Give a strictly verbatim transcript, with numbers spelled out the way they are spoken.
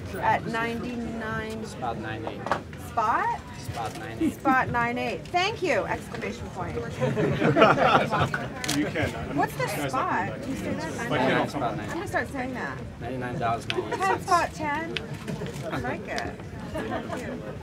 at ninety-nine. Spot nine eight. Spot? Spot nine eight. Spot nine eight. Thank you! Exclamation point. You can. What's the spot? Can you say that? ninety-nine, spot I'm nine gonna start saying that. ninety-nine dollars ninety-eight Can I have cents. spot ten? I like it.